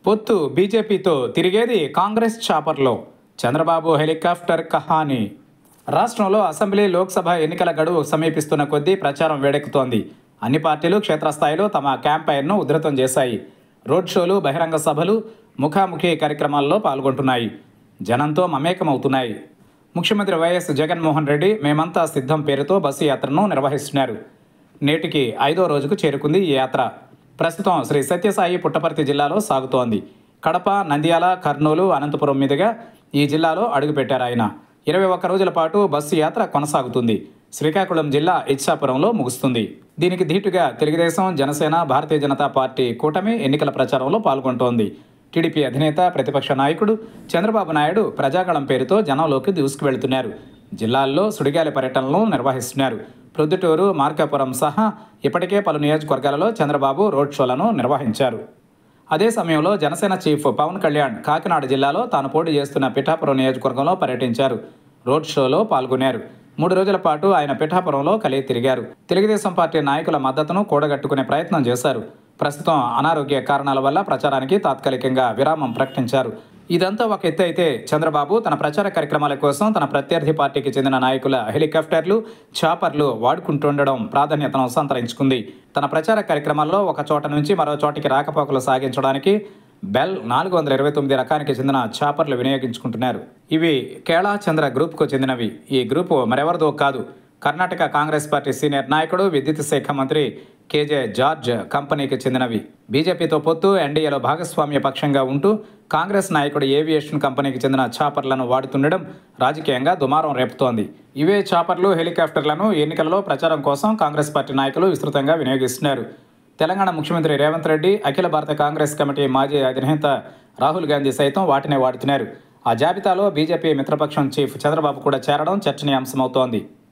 పొత్తు బీజేపీతో తిరిగేది కాంగ్రెస్ చాపర్లో. చంద్రబాబు హెలికాప్టర్ కహానీ. రాష్ట్రంలో అసెంబ్లీ, లోక్సభ ఎన్నికల గడువు సమీపిస్తున్న కొద్దీ ప్రచారం వేడెక్కుతోంది. అన్ని పార్టీలు క్షేత్రస్థాయిలో తమ క్యాంపెయిన్ను ఉధృతం చేశాయి. రోడ్ షోలు, బహిరంగ సభలు, ముఖాముఖి కార్యక్రమాల్లో పాల్గొంటున్నాయి. జనంతో మమేకమవుతున్నాయి. ముఖ్యమంత్రి వైఎస్ జగన్మోహన్ రెడ్డి మేమంతా సిద్ధం పేరుతో బస్సు యాత్రను నిర్వహిస్తున్నారు. నేటికి 5వ రోజుకు చేరుకుంది ఈ యాత్ర. ప్రస్తుతం శ్రీ సత్యసాయి పుట్టపర్తి జిల్లాలో సాగుతోంది. కడప, నంద్యాల, కర్నూలు, అనంతపురం మీదుగా ఈ జిల్లాలో అడుగుపెట్టారు ఆయన. 21 రోజుల పాటు బస్సు యాత్ర కొనసాగుతుంది. శ్రీకాకుళం జిల్లా ఇచ్చాపురంలో ముగుస్తుంది. దీనికి ధీటుగా తెలుగుదేశం, జనసేన, భారతీయ జనతా పార్టీ కూటమి ఎన్నికల ప్రచారంలో పాల్గొంటోంది. టీడీపీ అధినేత, ప్రతిపక్ష నాయకుడు చంద్రబాబు నాయుడు ప్రజాగళం పేరుతో జనంలోకి దూసుకువెళ్తున్నారు. జిల్లాల్లో సుడిగాలి పర్యటనలు నిర్వహిస్తున్నారు. ప్రొద్దుటూరు, మార్కాపురం సహా ఇప్పటికే పలు నియోజకవర్గాలలో చంద్రబాబు రోడ్ షోలను నిర్వహించారు. అదే సమయంలో జనసేన చీఫ్ పవన్ కళ్యాణ్ కాకినాడ జిల్లాలో తాను పోటీ చేస్తున్న పిఠాపురం నియోజకవర్గంలో పర్యటించారు. రోడ్ షోలో పాల్గొన్నారు. 3 రోజుల పాటు ఆయన పిఠాపురంలో కలిగి తిరిగారు. తెలుగుదేశం పార్టీ నాయకుల మద్దతును కూడగట్టుకునే ప్రయత్నం చేశారు. ప్రస్తుతం అనారోగ్య కారణాల వల్ల ప్రచారానికి తాత్కాలికంగా విరామం ప్రకటించారు. ఇదంతా ఒక ఎత్తు అయితే, చంద్రబాబు తన ప్రచార కార్యక్రమాల కోసం తన ప్రత్యర్థి పార్టీకి చెందిన నాయకుల హెలికాప్టర్లు, చాపర్లు వాడుకుంటుండడం ప్రాధాన్యతను సంతరించుకుంది. తన ప్రచార కార్యక్రమాల్లో ఒక చోట నుంచి మరో చోటికి రాకపోకలు సాగించడానికి బెల్ 429 రకానికి చెందిన చాపర్లు వినియోగించుకుంటున్నారు. ఇవి కేళా చంద్ర గ్రూప్కు చెందినవి. ఈ గ్రూపు మరెవరిదో కాదు, కర్ణాటక కాంగ్రెస్ పార్టీ సీనియర్ నాయకుడు, విద్యుత్ శాఖ మంత్రి కేజే జార్జ్ కంపెనీకి చెందినవి. బీజేపీతో పొత్తు, ఎన్డీఏలో భాగస్వామ్య పక్షంగా ఉంటూ కాంగ్రెస్ నాయకుడు ఏవియేషన్ కంపెనీకి చెందిన చాపర్లను వాడుతుండడం రాజకీయంగా దుమారం రేపుతోంది. ఇవే చాపర్లు, హెలికాప్టర్లను ఎన్నికలలో ప్రచారం కోసం కాంగ్రెస్ పార్టీ నాయకులు విస్తృతంగా వినియోగిస్తున్నారు. తెలంగాణ ముఖ్యమంత్రి రేవంత్ రెడ్డి, అఖిల భారత కాంగ్రెస్ కమిటీ మాజీ అధినేత రాహుల్ గాంధీ సైతం వాటినే వాడుతున్నారు. ఆ జాబితాలో బీజేపీ మిత్రపక్షం చీఫ్ చంద్రబాబు కూడా చేరడం చర్చనీయాంశమవుతోంది.